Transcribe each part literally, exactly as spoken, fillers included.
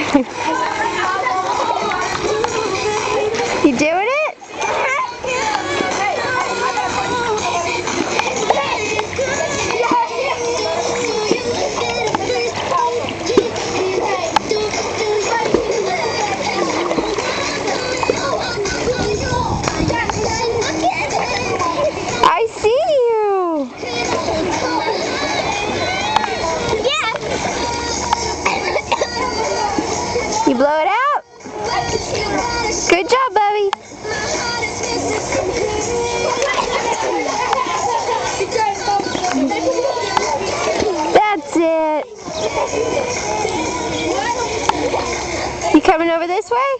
You doing it? I see you. You blow it out? Good job, Bubby. That's it. You coming over this way?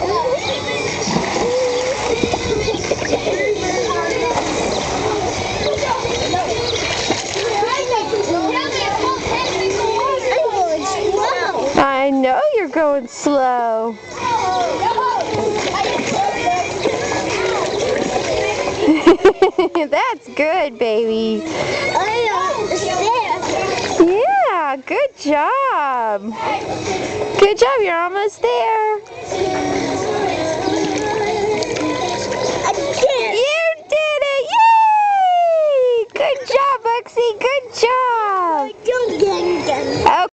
I know you're going slow. That's good, baby. Yeah, good job. Good job, you're almost there.